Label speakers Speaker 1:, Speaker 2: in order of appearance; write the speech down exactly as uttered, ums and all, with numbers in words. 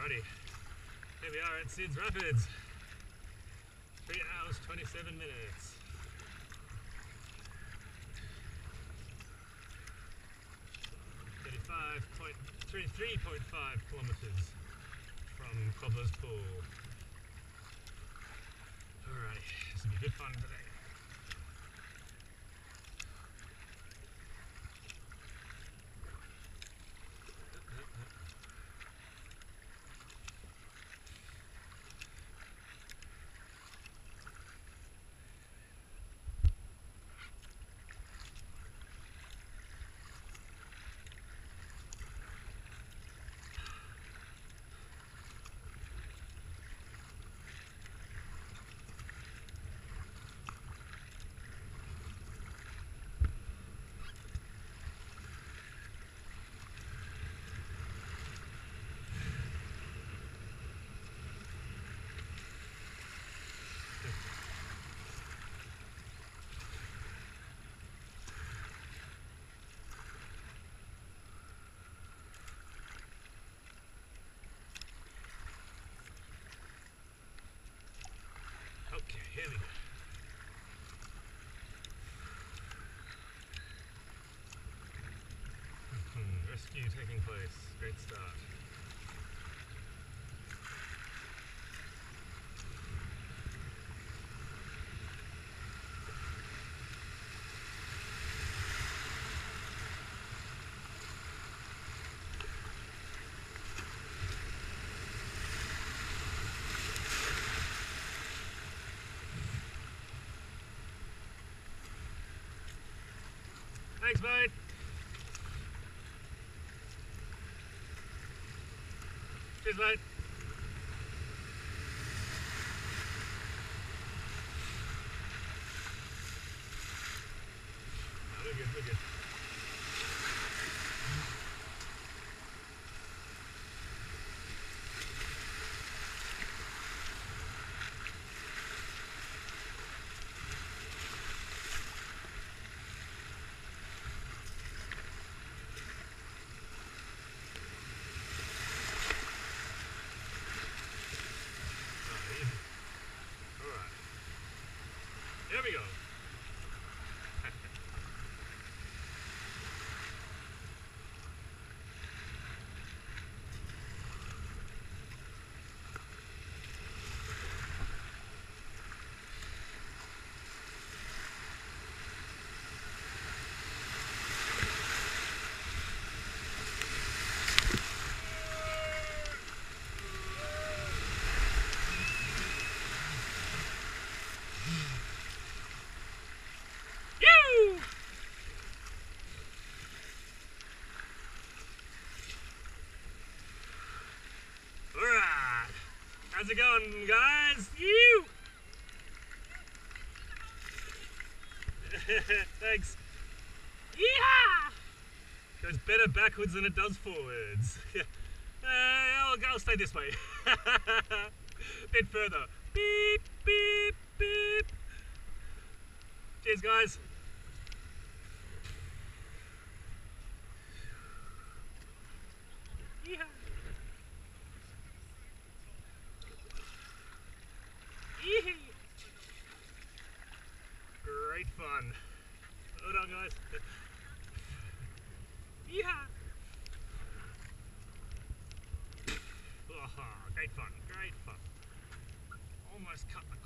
Speaker 1: Alrighty, here we are at Syds Rapids. three hours twenty-seven minutes. thirty-five point three point five kilometres from Cobbler's Pool. Alrighty, this will be good fun today. Okay, here we go. Rescue taking place. Great start. Thanks, mate. Cheers, mate. Oh, we're good, we're good. Here we go. Alright, how's it going, guys? You! Thanks. Yeehaw! Goes better backwards than it does forwards. uh, I'll, I'll stay this way. Bit further. Beep, beep, beep. Cheers, guys. Yeehaw! Yee! Great fun. Hold on, guys. Yeehaw! Oh, great fun, great fun. Almost cut the